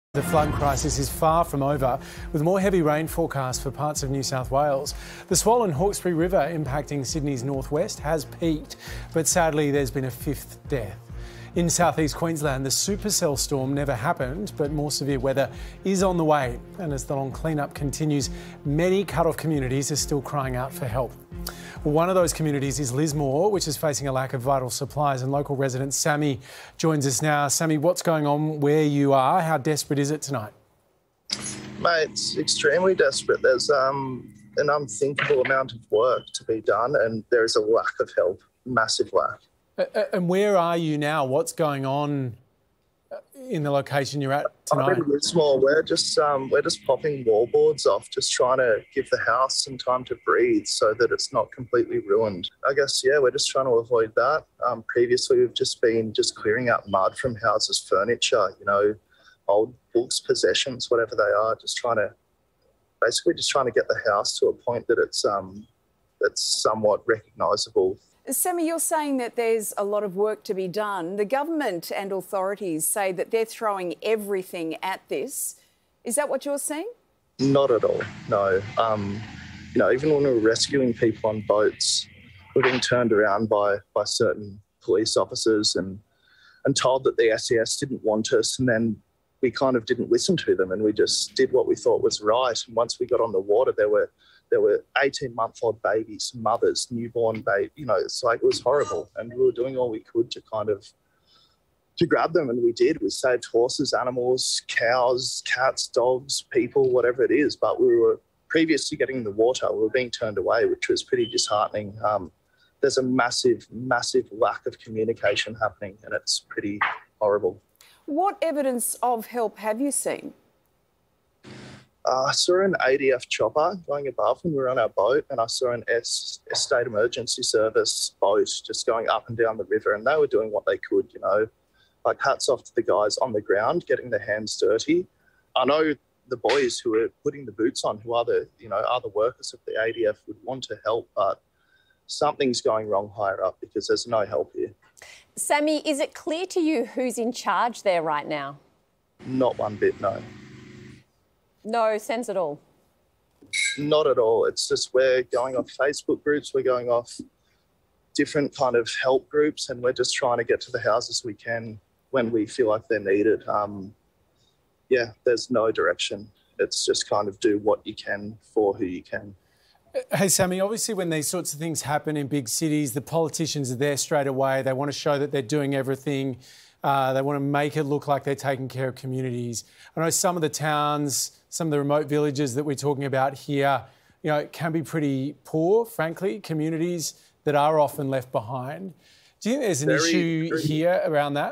The flood crisis is far from over, with more heavy rain forecast for parts of New South Wales. The swollen Hawkesbury River impacting Sydney's northwest has peaked, but sadly there's been a fifth death. In southeast Queensland, the supercell storm never happened, but more severe weather is on the way. And as the long clean-up continues, many cut-off communities are still crying out for help. Well, one of those communities is Lismore, which is facing a lack of vital supplies, and local resident Sammy joins us now. Sammy, what's going on where you are? How desperate is it tonight? Mate, it's extremely desperate. There's an unthinkable amount of work to be done, and there is a lack of help, massive lack. And where are you now? What's going on in the location you're at tonight? I'm in Lismore. We're just popping wallboards off, just trying to give the house some time to breathe so that it's not completely ruined. I guess, yeah, we're just trying to avoid that. Previously, we've just been clearing out mud from houses, furniture, old books, possessions, whatever they are, just trying to get the house to a point that it's somewhat recognisable. Sammy, you're saying that there's a lot of work to be done. The government and authorities say that they're throwing everything at this. Is that what you're saying? Not at all, no. Even when we're rescuing people on boats, we're being turned around by certain police officers and told that the SES didn't want us, and then we kind of didn't listen to them and we just did what we thought was right. And once we got on the water, there were 18-month-old babies, mothers, newborn baby. It was horrible. And we were doing all we could to grab them, and we did. We saved horses, animals, cows, cats, dogs, people, whatever it is. But we were, previous to getting in the water, we were being turned away, which was pretty disheartening. There's a massive, massive lack of communication happening, and it's pretty horrible. What evidence of help have you seen? I saw an ADF chopper going above when we were on our boat, and I saw an State Emergency Service boat just going up and down the river, and they were doing what they could, Like, hats off to the guys on the ground getting their hands dirty. I know the boys who are putting the boots on, who are the workers of the ADF, would want to help, but something's going wrong higher up because there's no help here. Sammy, is it clear to you who's in charge there right now? Not one bit, no. No sense at all? Not at all. It's just we're going off Facebook groups, we're going off different kind of help groups, and we're just trying to get to the houses we can when we feel like they're needed. There's no direction. It's just kind of do what you can for who you can. Hey, Sammy, obviously when these sorts of things happen in big cities, the politicians are there straight away. They want to show that they're doing everything. They want to make it look like they're taking care of communities. I know some of the towns, some of the remote villages that we're talking about here, it can be pretty poor, frankly, communities that are often left behind. Do you think there's an issue here around that?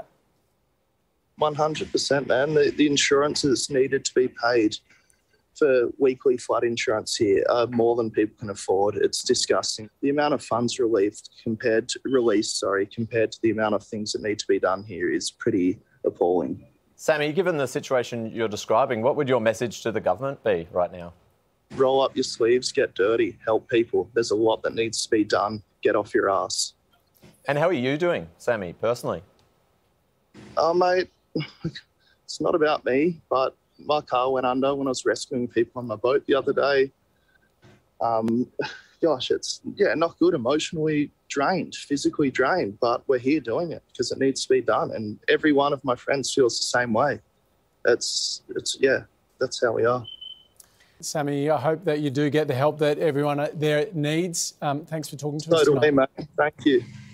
100%, man. The insurances needed to be paid for weekly flood insurance here are more than people can afford. It's disgusting. The amount of funds released compared to the amount of things that need to be done here is pretty appalling. Sammy, given the situation you're describing, what would your message to the government be right now? Roll up your sleeves, get dirty, help people. There's a lot that needs to be done. Get off your ass. And how are you doing, Sammy, personally? Mate, it's not about me, but my car went under when I was rescuing people on my boat the other day. It's not good. Emotionally drained, physically drained, but we're here doing it because it needs to be done. And every one of my friends feels the same way. That's how we are. Sammy, I hope that you do get the help that everyone there needs. Thanks for talking to us tonight. Totally, mate. Thank you.